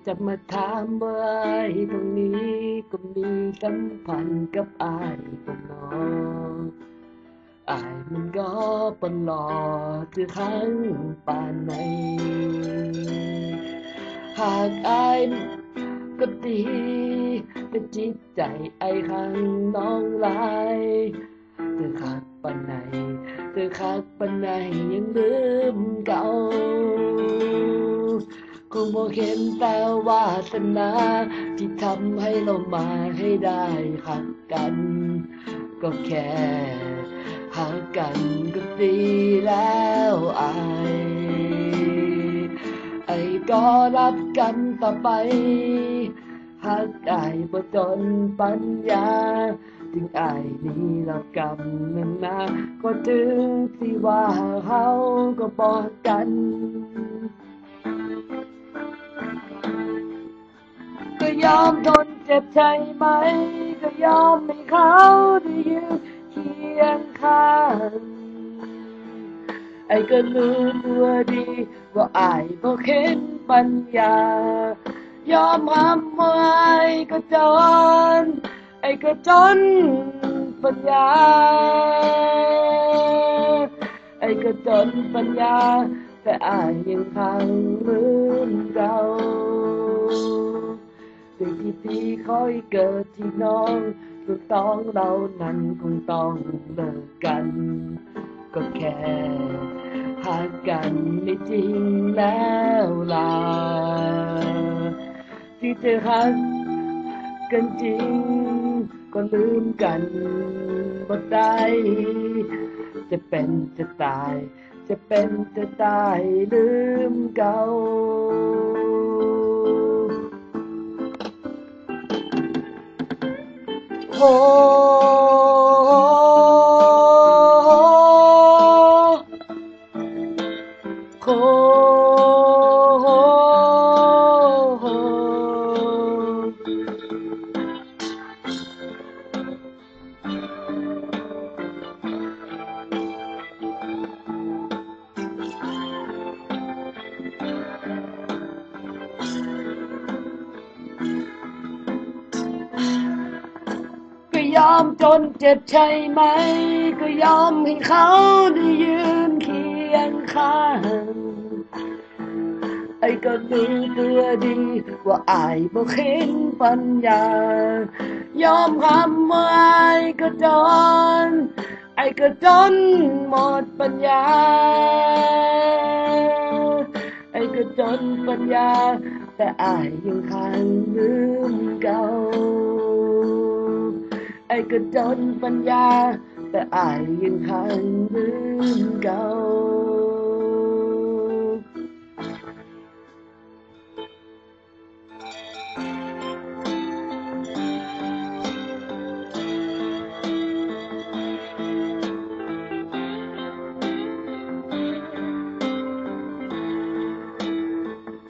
จะมาถามว่าตรงนี้ก็มีสัมพันธ์กับอายบ่น้องอายมันก็ปนหลอจะขังป่านไหนหากอายก็ดีแต่จิตใจไอ้ข้างน้องหลายเธอคักปานไหนเธอคักปานไหนยังลืมเก่าคงบอกเห็นแต่วาสนาที่ทำให้เรามาให้ได้หักกันก็แค่หักกันก็ดีแล้วไอ้ก็รับกันต่อไปหักได้บ่จนปัญญาถึงอายนี้รับกรรมนั้นนะก็ถึงที่ว่าเขาก็บอกกันก็ยอมทนเจ็บใช่ไหมก็ยอมให้เขาได้ยืนเคียงข้างไอ้ก็รู้ตัวดีว่าอายบ่เห็นปัญญายอมห้ามไว้ก็จนไอ้ก็จนปัญญาไอ้ก็จนปัญญาแต่อายยังพังเหมือนเก่าสิ่งที่พี่คอยเกิดที่น้องสุดต้องเรานั้นคงต้องเลิกกันก็แค่หักกันไม่จริงแล้วล่ะที่เธอหักกันจริงก็ลืมกันบ่ได้จะเป็นจะตายจะเป็นจะตายลืมเก่าโอ้โก็ยอมจนเจ็บใช่ไหมก็ยอมให้เขาได้ยืนเคียงข้างไอ้ก็รู้ตัวดีว่าอายบ่เห็นปัญญายอมห้ามไว้ก็จนไอ้ก็จนหมดปัญญาไอ้ก็จนปัญญาแต่อายยังค้างลืมเก่าไอ้ก็จนปัญญาแต่อายยังค้างลืมเก่า